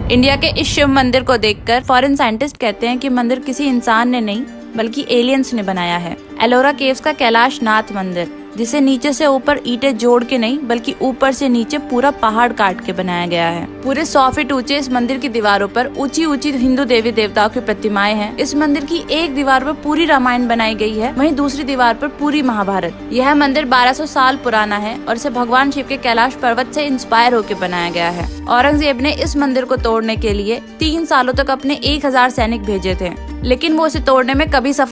India के इस शिव मंदिर को देखकर फॉरेन साइंटिस्ट कहते हैं कि मंदिर किसी इंसान ने नहीं बल्कि एलियंस ने बनाया है। एलोरा केव्स का कैलाश नाथ मंदिर, जिसे नीचे से ऊपर ईंटें जोड़ के नहीं बल्कि ऊपर से नीचे पूरा पहाड़ काट के बनाया गया है। पूरे 100 फीट ऊंचे इस मंदिर की दीवारों पर ऊंची ऊंची हिंदू देवी देवताओं की प्रतिमाएं हैं। इस मंदिर की एक दीवार पर पूरी रामायण बनाई गई है, वहीं दूसरी दीवार पर पूरी महाभारत। यह मंदिर 1200 साल पुराना है और इसे भगवान शिव के कैलाश पर्वत से इंस्पायर होकर बनाया गया है। औरंगजेब ने इस मंदिर को तोड़ने के लिए 3 सालों तक अपने 1000 सैनिक भेजे थे, लेकिन वो इसे तोड़ने में कभी सफल